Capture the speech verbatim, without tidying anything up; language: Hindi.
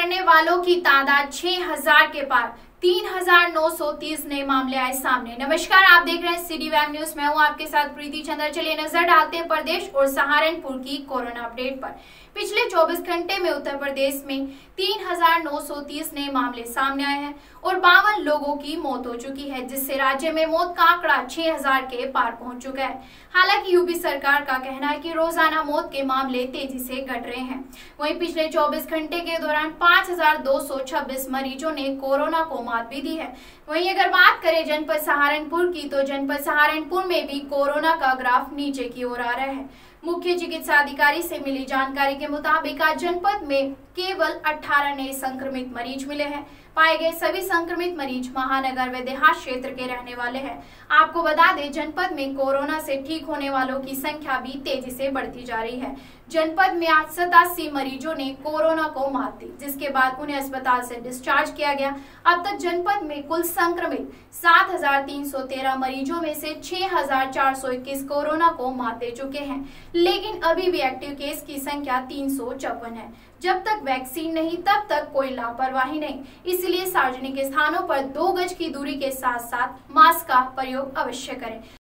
मरने वालों की तादाद छह हजार के पार, तीन हजार नौ सौ तीस नए मामले आए सामने। नमस्कार, आप देख रहे हैं सिटी वेब न्यूज। मैं हूं आपके साथ प्रीति चंद्र। चलिए नजर डालते हैं प्रदेश और सहारनपुर की कोरोना अपडेट पर। पिछले चौबीस घंटे में उत्तर प्रदेश में तीन हजार नौ सौ तीस नए मामले सामने आए हैं और बावन लोगों की मौत हो चुकी है, जिससे राज्य में मौत का आंकड़ा छह हजार के पार पहुंच चुका है। हालांकि यूपी सरकार का कहना है कि रोजाना मौत के मामले तेजी से घट रहे हैं। वहीं पिछले चौबीस घंटे के दौरान पाँच हजार दो सौ छब्बीस मरीजों ने कोरोना को मात भी दी है। वहीं अगर बात करें जनपद सहारनपुर की, तो जनपद सहारनपुर में भी कोरोना का ग्राफ नीचे की ओर आ रहा है। मुख्य चिकित्सा अधिकारी से मिली जानकारी के मुताबिक आज जनपद में केवल अठारह नए संक्रमित मरीज मिले हैं। पाए गए सभी संक्रमित मरीज महानगर व देहात क्षेत्र के रहने वाले हैं। आपको बता दें, जनपद में कोरोना से ठीक होने वालों की संख्या भी तेजी से बढ़ती जा रही है। जनपद में आज सतासी मरीजों ने कोरोना को मात दी, जिसके बाद उन्हें अस्पताल से डिस्चार्ज किया गया। अब तक जनपद में कुल संक्रमित सात हजार तीन सौ तेरह मरीजों में से छह हजार चार सौ इक्कीस कोरोना को मात दे चुके हैं, लेकिन अभी भी एक्टिव केस की संख्या तीन सौ चौवन है। जब तक वैक्सीन नहीं तब तक कोई लापरवाही नहीं, इसलिए सार्वजनिक स्थानों पर दो गज की दूरी के साथ साथ मास्क का प्रयोग अवश्य करें।